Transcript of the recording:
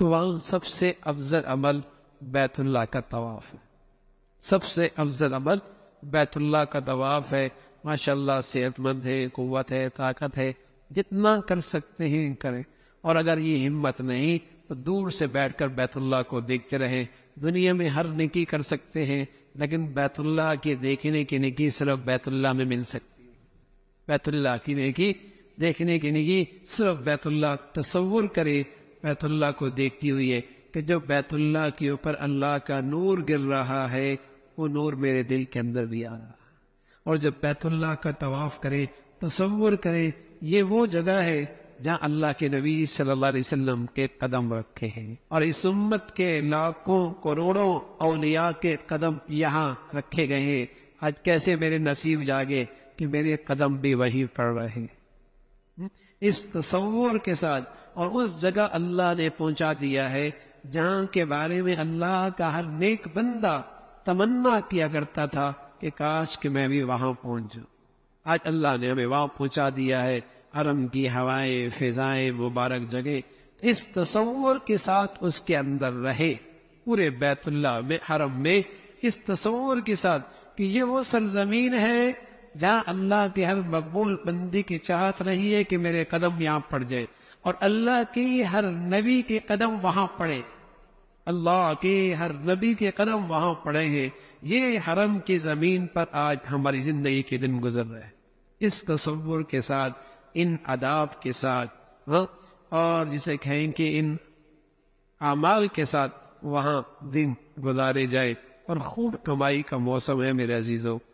تو وہاں سب سے افضل عمل بیت اللہ کا طواف ہے، سب سے افضل عمل بیت اللہ کا طواف ہے۔ ماشاءاللہ صحت مند ہے، قوت ہے، طاقت ہے، جتنا کر سکتے ہیں کریں، اور اگر یہ ہمت نہیں تو دور سے بیٹھ کر بیت اللہ کو دیکھتے رہیں۔ دنیا میں ہر نیکی کر سکتے ہیں، لیکن بیت اللہ کے دیکھنے کی نیکی صرف بیت اللہ میں مل سکتی ہے۔ بیت اللہ کی نیکی دیکھنے کی نیکی صرف بیت اللہ۔ تصور کرے بیت اللہ کو دیکھتی ہوئی ہے کہ جو بیت اللہ کے اوپر اللہ کا نور گر رہا ہے، وہ نور میرے دل کے اندر بھی آ رہا ہے۔ اور جب بیت اللہ کا طواف کرے، تصور کرے یہ وہ جگہ ہے جہاں اللہ کے نبی صلی اللہ علیہ وسلم کے قدم رکھے ہیں، اور اس امت کے لاکھوں کروڑوں اولیاء کے قدم یہاں رکھے گئے ہیں۔ آج کیسے میرے نصیب جاگے کہ میرے قدم بھی وہیں پڑ رہے ہیں۔ اس تصور کے ساتھ، اور اس جگہ اللہ نے پہنچا دیا ہے جہاں کے بارے میں اللہ کا ہر نیک بندہ تمنا کیا کرتا تھا کہ کاش کہ میں بھی وہاں پہنچ جاؤں۔ آج اللہ نے ہمیں وہاں پہنچا دیا ہے، حرم کی ہوائیں، فضائیں، مبارک جگہ۔ اس تصور کے ساتھ اس کے اندر رہے، پورے بیت اللہ میں، حرم میں، اس تصور کے ساتھ کہ یہ وہ سرزمین ہے جہاں اللہ کے ہر مقبول بندے کی چاہت رہی ہے کہ میرے قدم یہاں پڑ جائے، اور اللہ کی ہر نبی کے قدم وہاں پڑے، اللہ کے ہر نبی کے قدم وہاں پڑے ہیں۔ یہ حرم کی زمین پر آج ہماری زندگی کے دن گزر رہے ہیں، اس تصور کے ساتھ، ان آداب کے ساتھ، اور جسے کہیں کہ ان اعمال کے ساتھ وہاں دن گزارے جائے، اور خوب کمائی کا موسم ہے میرے عزیزوں۔